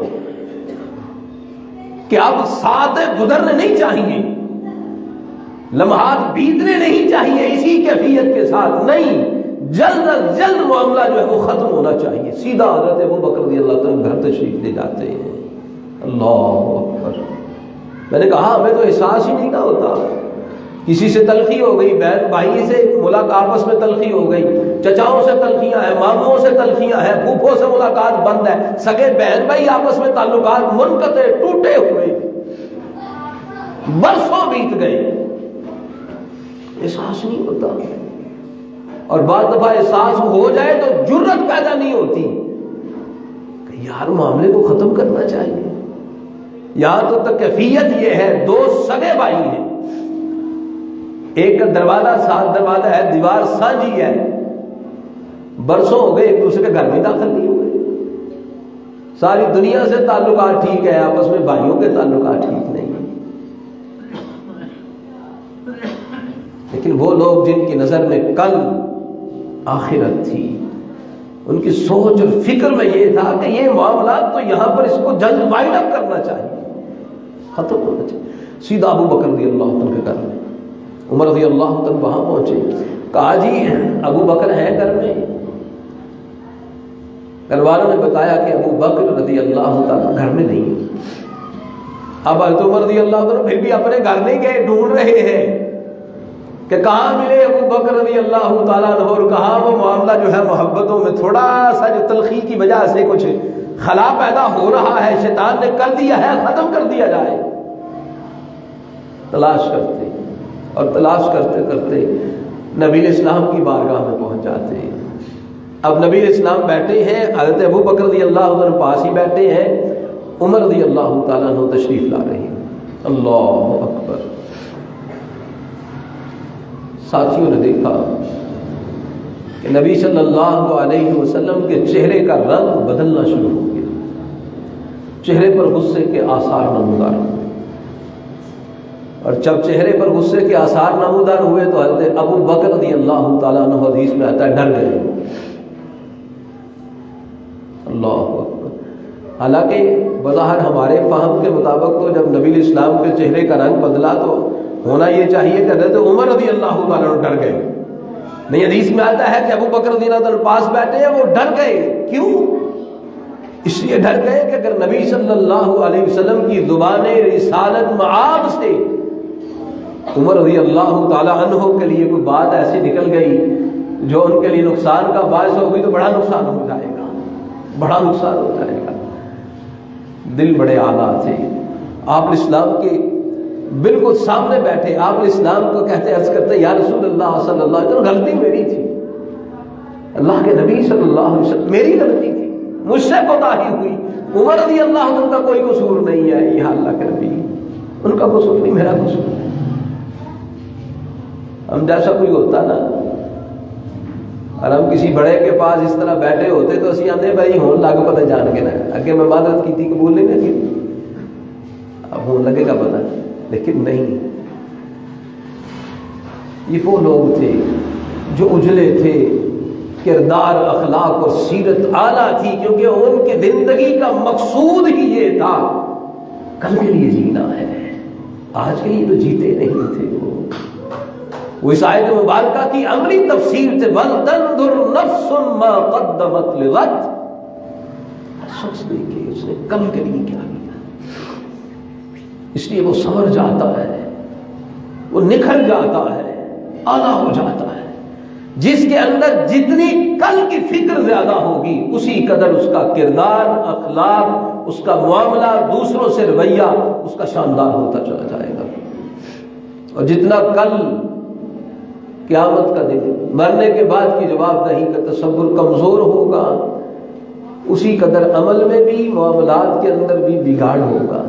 کہ اب ساتھ گزرنے نہیں چاہیے، لمحات بیتنے نہیں چاہیے اسی کیفیت کے ساتھ، نہیں، جلد از جلد معاملہ جو ہے وہ ختم ہونا چاہیے. سیدھا حضرت ابو بکر رضی اللہ تعالیٰ گھر تشریف لے جاتے ہیں. اللہ اکبر. میں نے کہا ہمیں تو احساس ہی نہیں نہ ہوتا. کسی سے تلخی ہو گئی, بہن بھائی سے ملاقات آپس میں تلخی ہو گئی, چچاؤں سے تلخیاں ہیں, ماموں سے تلخیاں ہیں, پھوپھوں سے ملاقات بند ہے, سگے بہن بھائی آپس میں تعلقات منقطع ٹوٹے ہوئے, برسوں بیت گئے, احساس نہیں ہوتا. اور بعض دفعہ احساس ہو جائے تو جرت پیدا نہیں ہوتی کہ یار معاملے کو ختم کرنا چاہیے. یہاں تو تک کیفیت یہ ہے, دو سگے بھائی ہیں, ایک کا دروازہ ساتھ دروازہ ہے, دیوار سانجھی ہے, برسوں ہو گئے ایک دوسرے کے گھر میں داخل نہیں ہوئے. ساری دنیا سے تعلقات ٹھیک ہے, آپس میں بھائیوں کے تعلقات ٹھیک نہیں. لیکن وہ لوگ جن کی نظر میں کل آخرت تھی, ان کی سوچ اور فکر میں یہ تھا کہ یہ معاملات تو یہاں پر اس کو جلد وائنڈ اپ کرنا چاہیے, ختم ہونا چاہیے. سیدھا ابو بکر رضی اللہ عنہ کے گھر میں, عمر رضی اللہ عنہ وہاں پہنچے. کہا جی ابو بکر ہیں گھر میں؟ گھر والوں نے بتایا کہ ابو بکر رضی اللہ تعالیٰ گھر میں نہیں. اب حضرت عمر رضی اللہ عنہ پھر بھی اپنے گھر نہیں گئے, ڈھونڈ رہے ہیں کہ کہاں ملے ابو بکر رضی اللہ تعالیٰ عنہ, اور کہاں وہ معاملہ جو ہے محبتوں میں تھوڑا سا جو تلخی کی وجہ سے کچھ خلا پیدا ہو رہا ہے, شیطان نے کر دیا ہے, ختم کر دیا جائے. تلاش کرتے اور تلاش کرتے کرتے نبی اسلام کی بارگاہ میں پہنچ جاتے ہیں. اب نبی اسلام بیٹھے ہیں, حضرت ابو بکر رضی اللہ عنہ پاس ہی بیٹھے ہیں, عمر رضی اللہ تعالیٰ عنہ تشریف لا رہے ہیں. اللہ اکبر. ساتھیوں نے دیکھا کہ نبی صلی اللہ علیہ وسلم کے چہرے کا رنگ بدلنا شروع ہو گیا, چہرے پر غصے کے آثار نمودار ہوئے. اور جب چہرے پر غصے کے آثار نمودار ہوئے تو حضرت ابو بکر رضی اللہ تعالیٰ عنہ حدیث میں آتا ہے ڈر گئے. اللہ اکبر. حالانکہ بظاہر ہمارے فہم کے مطابق تو جب نبی اسلام کے چہرے کا رنگ بدلا تو ہونا یہ چاہیے کہ حضرت عمر رضی اللہ تعالیٰ عنہ ڈر گئے. نہیں, حدیث میں آتا ہے کہ ابو بکر رضی اللہ عنہ پاس بیٹھے ہیں, وہ ڈر گئے. کیوں؟ اس لیے ڈر گئے کہ اگر نبی صلی اللہ علیہ وسلم کی زبان رسالت معاب سے عمر رضی اللہ تعالیٰ عنہ کے لیے کوئی بات ایسی نکل گئی جو ان کے لیے نقصان کا باعث ہو گئی تو بڑا نقصان ہو جائے گا, بڑا نقصان ہو جائے گا. دل بڑے اعلیٰ تھے. آپ اسلام کے بالکل سامنے بیٹھے, آپ اسلام کو کہتے عرض کرتے یا رسول اللہ صلی اللہ علیہ وسلم غلطی میری تھی, اللہ کے نبی صلی اللہ علیہ وسلم میری غلطی تھی, مجھ سے کوتاہی ہوئی. عمر رضی اللہ عنہ کا کوئی قصور نہیں ہے, یہ اللہ کے نبی ان کا قصور نہیں, میرا قصور ہے. ہم جیسا کوئی ہوتا نا اور ہم کسی بڑے کے پاس اس طرح بیٹھے ہوتے تو اسی آنے بھائی ہون لگ پتہ جان کے نا اگے میں مدد کی تھی قبول نہیں لگی, اب ہون لگے گا پتہ. لیکن نہیں, یہ وہ لوگ تھے جو اجلے تھے, کردار اخلاق اور سیرت اعلیٰ تھی, کیونکہ ان کی زندگی کا مقصود ہی یہ تھا کل کے لیے جینا ہے, آج کے لیے تو جیتے نہیں تھے. وہ وہ اس آیت مبارکہ کی عملی تفسیر سے وَلْتَنْظُرْ نَفْسٌ مَا قَدَّمَتْ لِغَدٍ, شخص دیکھے اس نے کل کے لیے کیا کیا. اس لیے وہ سمجھ جاتا ہے, وہ نکھر جاتا ہے, اعلیٰ ہو جاتا ہے. جس کے اندر جتنی کل کی فکر زیادہ ہوگی اسی قدر اس کا کردار, اخلاق, اس کا معاملہ, دوسروں سے رویہ اس کا شاندار ہوتا چلا جائے گا. اور جتنا کل قیامت کا دن, مرنے کے بعد کی جواب دہی کا تصور کمزور ہوگا, اسی قدر عمل میں بھی, معاملات کے اندر بھی بگاڑ ہوگا.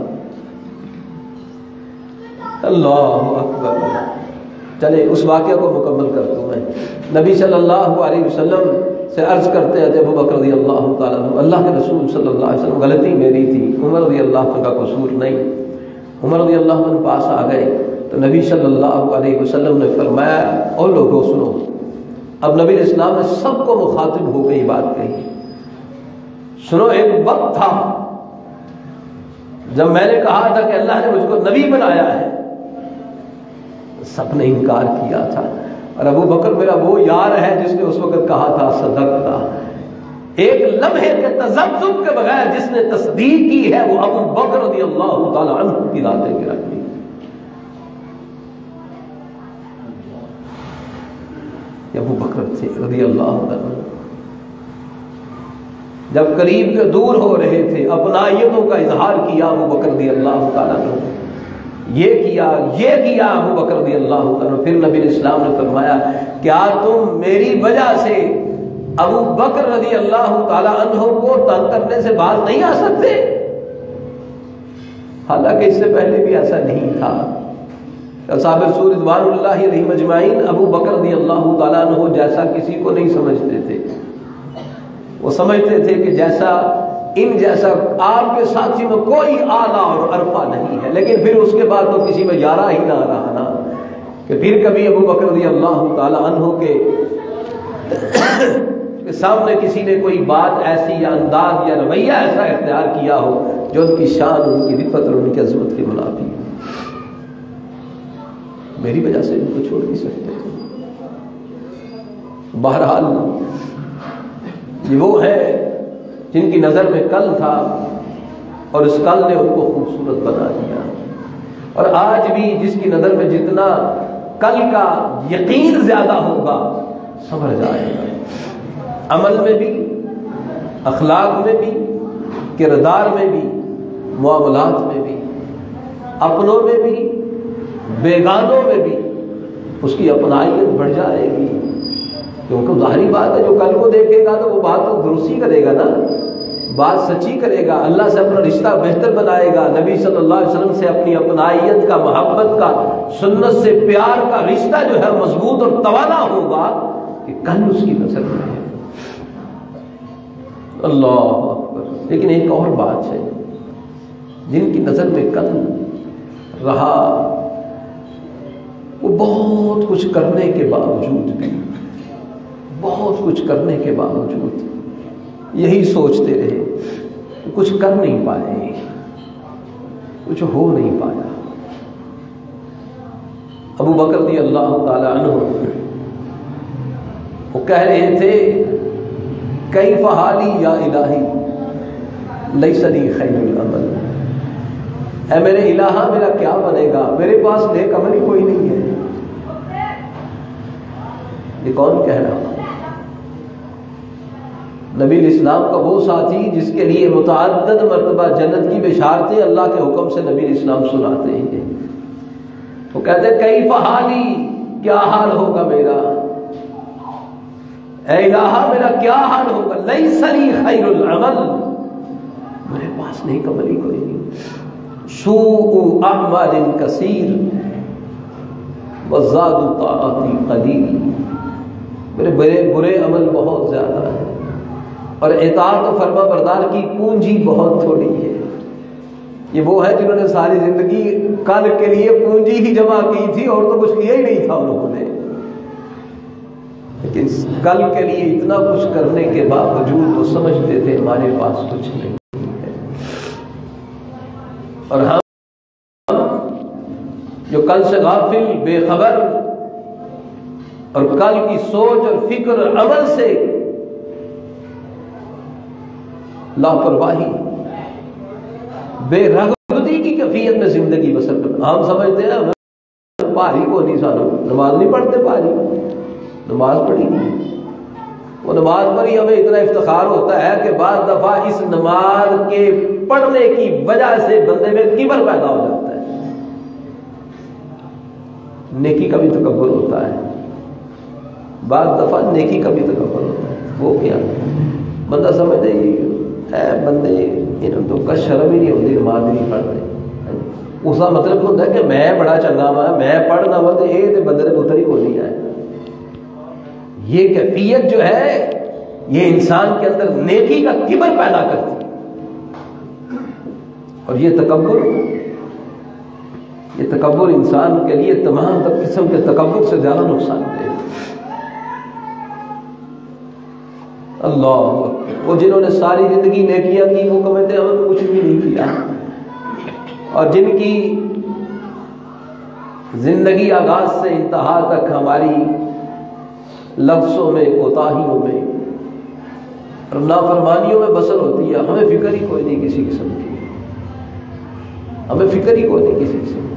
اللہ اکبر. چلے اس واقعہ کو مکمل کرتا ہوں میں. نبی صلی اللہ علیہ وسلم سے عرض کرتے ہیں ابو بکر رضی اللہ تعالیٰ عنہ, اللہ کے رسول صلی اللہ علیہ وسلم غلطی میری تھی, عمر رضی اللہ عنہ کا قصور نہیں. عمر رضی اللہ عنہ پاس آ گئے تو نبی صلی اللہ علیہ وسلم نے فرمایا اور لوگوں سنو. اب نبی اسلام نے سب کو مخاطب ہو کے یہ بات کہی, سنو ایک وقت تھا جب میں نے کہا تھا کہ اللہ نے مجھ کو نبی بنایا ہے, سب نے انکار کیا تھا. اور ابو بکر میرا وہ یار ہے جس نے اس وقت کہا تھا صدقتا. ایک لمحے کے تذبذب کے بغیر جس نے تصدیق کی ہے وہ ابو بکر رضی اللہ تعالی عنہ کی ذات گرامی. ابو بکر تھے رضی اللہ عنہ، جب قریب کے دور ہو رہے تھے اپنائیتوں کا اظہار کیا ابو بکر رضی اللہ تعالیٰ عنہ، یہ کیا یہ کیا ابو بکر رضی اللہ تعالیٰ عنہ. پھر نبی اسلام نے فرمایا کیا تم میری وجہ سے ابو بکر رضی اللہ تعالیٰ عنہ کو تنگ کرنے سے باز نہیں آ سکتے؟ حالانکہ اس سے پہلے بھی ایسا نہیں تھا. اصحاب رسول رضوان اللہ علیہم اجمعین ابو بکر رضی اللہ تعالیٰ عنہ جیسا کسی کو نہیں سمجھتے تھے. وہ سمجھتے تھے کہ جیسا ان جیسا آپ کے ساتھی میں کوئی آلہ اور عرفہ نہیں ہے. لیکن پھر اس کے بعد تو کسی میں یارہ ہی نہ رہا نا کہ پھر کبھی ابو بکر رضی اللہ تعالیٰ عنہ کے سامنے کسی نے کوئی بات ایسی یا انداز یا رویہ ایسا اختیار کیا ہو جو ان کی شان، ان کی رفت اور ان کی عظمت کے منافی. میری وجہ سے ان کو چھوڑ نہیں سکتے تھے. بہرحال یہ وہ ہے جن کی نظر میں کل تھا اور اس کل نے ان کو خوبصورت بنا دیا. اور آج بھی جس کی نظر میں جتنا کل کا یقین زیادہ ہوگا سمجھ جائے گا. عمل میں بھی، اخلاق میں بھی، کردار میں بھی، معاملات میں بھی، اپنوں میں بھی، بیگانوں میں بھی اس کی اپنائیت بڑھ جائے گی. کیونکہ ظاہری بات ہے جو کل کو دیکھے گا تو وہ بات تو درستی کرے گا نا، بات سچی کرے گا، اللہ سے اپنا رشتہ بہتر بنائے گا، نبی صلی اللہ علیہ وسلم سے اپنی اپنائیت کا، محبت کا، سنت سے پیار کا رشتہ جو ہے مضبوط اور توانا ہوگا کہ کل اس کی نظر میں ہے. اللہ اکبر. لیکن ایک اور بات ہے، جن کی نظر میں کل رہا وہ بہت کچھ کرنے کے باوجود بھی بہت کچھ کرنے کے باوجود یہی سوچتے رہے کہ کچھ کر نہیں پائے، کچھ ہو نہیں پایا. ابو بکر رضی اللہ تعالی عنہ وہ کہہ رہے تھے کیف حالی یا الہی لیس لی خیر العمل. اے میرے الہ میرا کیا بنے گا، میرے پاس نیک عمل ہی کوئی نہیں ہے. یہ کون کہہ رہا؟ نبی الاسلام کا وہ ساتھی جس کے لیے متعدد مرتبہ جنت کی بشارتیں اللہ کے حکم سے نبی الاسلام سناتے ہیں. وہ کہتے ہیں کیف حالی، کیا حال ہوگا میرا، اے الہ میرا کیا حال ہوگا. لیس لی خیر العمل، میرے پاس نیک عمل ہی کوئی نہیں. سوء اعمال کثیر وزاد طاعتی قلیل، میرے برے برے عمل بہت زیادہ ہیں اور اطاعت و فرما بردار کی پونجی بہت تھوڑی ہے. یہ وہ ہے جنہوں نے ساری زندگی کل کے لیے پونجی ہی جمع کی تھی اور تو کچھ کیا ہی نہیں تھا انہوں نے، لیکن کل کے لیے اتنا کچھ کرنے کے باوجود وہ سمجھتے تھے ہمارے پاس کچھ نہیں ہے. اور ہم جو کل سے غافل، بے خبر اور کل کی سوچ اور فکر اور عمل سے لاپرواہی، بے رغبتی کی کیفیت میں زندگی بسر کرنا. ہم سمجھتے ہیں پاری کو نہیں سانو، نماز نہیں پڑھتے، پاری نماز پڑھی نہیں، وہ نماز پر ہی ہمیں اتنا افتخار ہوتا ہے کہ بعض دفعہ اس نماز کے پڑھنے کی وجہ سے بندے میں کبر پیدا ہو جاتا ہے. نیکی کا بھی تکبر ہوتا ہے، بعض دفعہ نیکی کا بھی تکبر ہوتا ہے. وہ کیا بندہ سمجھتے اے بندے انہوں تو کا شرم ہی نہیں ہوتی، نماز نہیں پڑھتے. اس کا مطلب ہوتا ہے کہ میں بڑا چنگا ہوا، میں پڑھنا ہوا تو یہ بندے نے پتر ہی کو نہیں آئے. یہ کیفیت جو ہے یہ انسان کے اندر نیکی کا کبر پیدا کرتی ہے. اور یہ تکبر یہ تکبر انسان کے لیے تمام قسم کے تکبر سے زیادہ نقصان دہ ہے. اللہ، وہ جنہوں نے ساری زندگی نیکیاں کی وہ کہتے ہیں ہم نے کچھ بھی نہیں کیا، اور جن کی زندگی آغاز سے انتہا تک ہماری لفظوں میں، کوتاہیوں میں اور نافرمانیوں میں بسر ہوتی ہے، ہمیں فکر ہی کوئی نہیں کسی قسم کی، ہمیں فکر ہی کوئی نہیں کسی قسم کی۔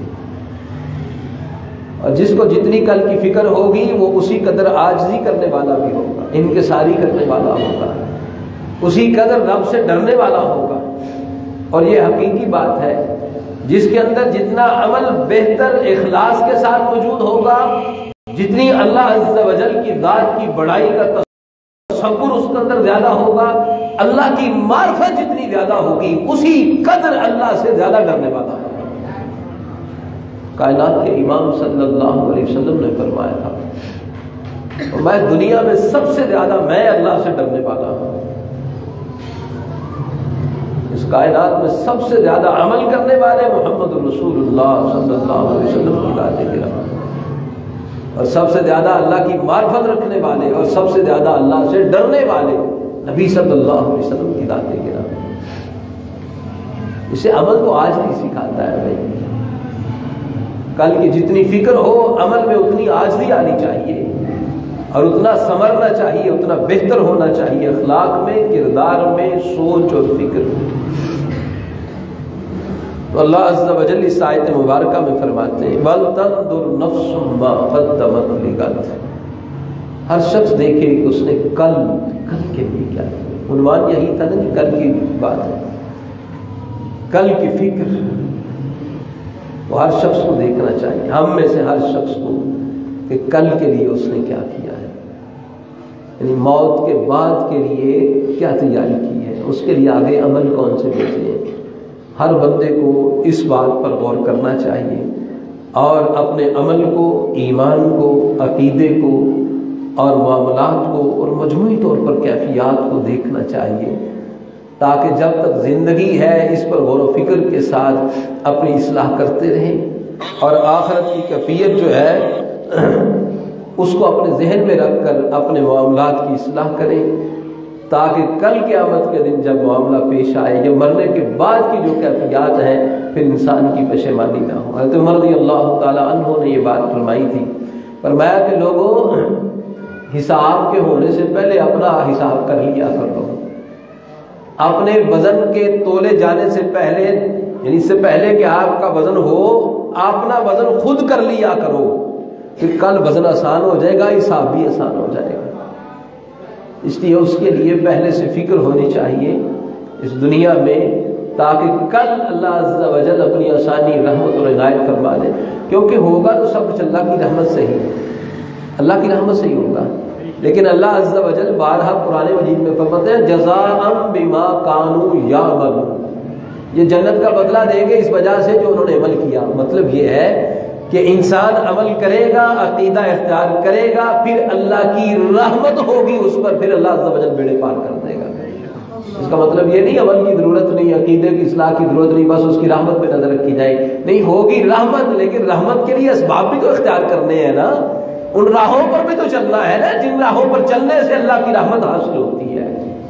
اور جس کو جتنی کل کی فکر ہوگی وہ اسی قدر عاجزی کرنے والا بھی ہوگا، انکساری کرنے والا ہوگا، اسی قدر رب سے ڈرنے والا ہوگا۔ اور یہ حقیقی بات ہے، جس کے اندر جتنا عمل بہتر اخلاص کے ساتھ موجود ہوگا، جتنی اللہ عز و جل کی ذات کی بڑائی کا تصور اس کے اندر زیادہ ہوگا، اللہ کی معرفت جتنی زیادہ ہوگی، اسی قدر اللہ سے زیادہ ڈرنے والا ہوگا۔ کائنات کے امام صلی اللہ علیہ وسلم نے فرمایا تھا، اور میں دنیا میں سب سے زیادہ میں اللہ سے ڈرنے والا ہوں۔ اس کائنات میں سب سے زیادہ عمل کرنے والے محمد رسول اللہ صلی اللہ علیہ وسلم کی ذات گرامی، اور سب سے زیادہ اللہ کی معرفت رکھنے والے اور سب سے زیادہ اللہ سے ڈرنے والے نبی صلی اللہ علیہ وسلم کی ذات گرامی۔ اسے عمل تو آج بھی سکھاتا ہے بھائی، کل کی جتنی فکر ہو عمل میں اتنی عاجزی آنی چاہیے، اور اتنا سنورنا چاہیے، اتنا بہتر ہونا چاہیے اخلاق میں، کردار میں، سوچ اور فکر میں۔ تو اللہ عز و جل اس آیت مبارکہ میں فرماتے ہیں وَلْتَنْظُرْ نَفْسٌ مَا قَدَّمَتْ لِغَدٍ، ہر شخص دیکھے کہ اس نے کل کل کے لیے کیا کیا۔ عنوان یہی تھا نا کہ کل کی بات ہے، کل کی فکر وہ ہر شخص کو دیکھنا چاہیے، ہم میں سے ہر شخص کو، کہ کل کے لیے اس نے کیا کیا ہے، یعنی موت کے بعد کے لیے کیا تیاری کی ہے، اس کے لیے آگے عمل کون سے بھیجے ہیں۔ ہر بندے کو اس بات پر غور کرنا چاہیے، اور اپنے عمل کو، ایمان کو، عقیدے کو اور معاملات کو اور مجموعی طور پر کیفیات کو دیکھنا چاہیے، تاکہ جب تک زندگی ہے اس پر غور و فکر کے ساتھ اپنی اصلاح کرتے رہیں، اور آخرت کی کیفیت جو ہے اس کو اپنے ذہن میں رکھ کر اپنے معاملات کی اصلاح کریں، تاکہ کل قیامت کے دن جب معاملہ پیش آئے یا مرنے کے بعد کی جو کیفیات ہیں پھر انسان کی پشیمانی نہ ہو۔ حضرت عمر رضی اللہ تعالی عنہ نے یہ بات فرمائی تھی، فرمایا کہ لوگوں حساب کے ہونے سے پہلے اپنا حساب کر لیا کرو، اپنے وزن کے تولے جانے سے پہلے، یعنی اس سے پہلے کہ آپ کا وزن ہو، اپنا وزن خود کر لیا کرو، پھر کل وزن آسان ہو جائے گا، حساب بھی آسان ہو جائے گا۔ اس لیے اس کے لیے پہلے سے فکر ہونی چاہیے اس دنیا میں، تاکہ کل اللہ عز و جل اپنی آسانی، رحمت اور عنایت فرما دے، کیونکہ ہوگا تو سب کچھ اللہ کی رحمت سے ہی، اللہ کی رحمت سے ہی ہوگا۔ لیکن اللہ عز و جل بارہا قرآن مجید میں فرماتے ہیں جزاء بما کانوا یعملون، یہ جنت کا بدلہ دیں گے اس وجہ سے جو انہوں نے عمل کیا۔ مطلب یہ ہے کہ انسان عمل کرے گا، عقیدہ اختیار کرے گا، پھر اللہ کی رحمت ہوگی اس پر، پھر اللہ عز و جل بیڑے پار کر دے گا۔ اس کا مطلب یہ نہیں عمل کی ضرورت نہیں، عقیدے کی اصلاح کی ضرورت نہیں، بس اس کی رحمت پہ نظر رکھی جائے، نہیں، ہوگی رحمت، لیکن رحمت کے لیے اسباب بھی تو اختیار کرنے ہیں نا، ان راہوں پر بھی تو چلنا ہے نا، جن راہوں پر چلنے سے اللہ کی رحمت حاصل ہوتی ہے۔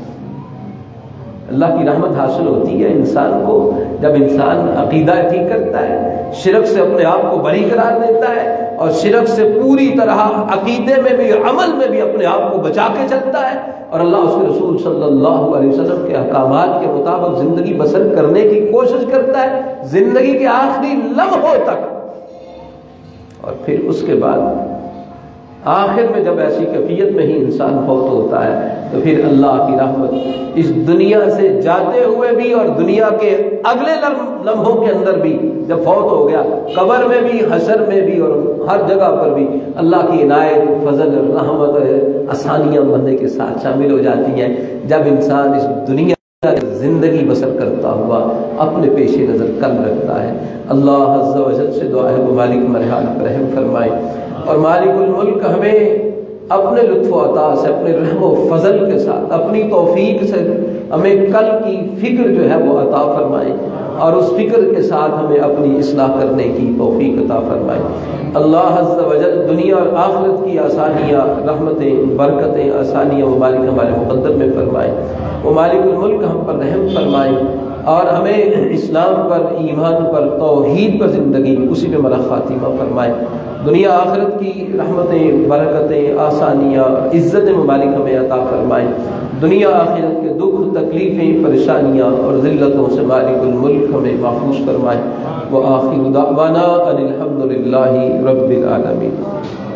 اللہ کی رحمت حاصل ہوتی ہے انسان کو جب انسان عقیدہ ٹھیک کرتا ہے، شرک سے اپنے آپ کو بری قرار دیتا ہے، اور شرک سے پوری طرح عقیدے میں بھی، عمل میں بھی اپنے آپ کو بچا کے چلتا ہے، اور اللہ اس کے رسول صلی اللہ علیہ وسلم کے احکامات کے مطابق زندگی بسر کرنے کی کوشش کرتا ہے زندگی کے آخری لمحوں تک۔ اور پھر اس کے بعد آخر میں جب ایسی کیفیت میں ہی انسان فوت ہوتا ہے تو پھر اللہ کی رحمت اس دنیا سے جاتے ہوئے بھی اور دنیا کے اگلے لمحوں کے اندر بھی، جب فوت ہو گیا قبر میں بھی، حشر میں بھی، اور ہر جگہ پر بھی اللہ کی عنایت، فضل، رحمت، آسانیاں بندے کے ساتھ شامل ہو جاتی ہیں جب انسان اس دنیا زندگی بسر کرتا ہوا اپنے پیش نظر کل رکھتا ہے۔ اللہ عز و جل سے دعا ہے وہ مالک مرحال پر رحم فرمائے، اور مالک الملک ہمیں اپنے لطف و عطا سے، اپنے رحم و فضل کے ساتھ، اپنی توفیق سے ہمیں کل کی فکر جو ہے وہ عطا فرمائے، اور اس فکر کے ساتھ ہمیں اپنی اصلاح کرنے کی توفیق عطا فرمائے۔ اللہ عز و جل دنیا اور آخرت کی آسانیاں، رحمتیں، برکتیں، آسانیاں وہ مالک ہمارے مقدر میں فرمائے، وہ مالک الملک ہم پر رحم فرمائے، اور ہمیں اسلام پر، ایمان پر، توحید پر زندگی، اسی پہ مرا خاتمہ فرمائے۔ دنیا آخرت کی رحمتیں، برکتیں، آسانیاں، عزت مبارک ہمیں عطا فرمائیں، دنیا آخرت کے دکھ، تکلیفیں، پریشانیاں اور ذلتوں سے مالک الملک ہمیں محفوظ فرمائیں۔ وآخر دعوانا ان الحمد للہ رب العالمین۔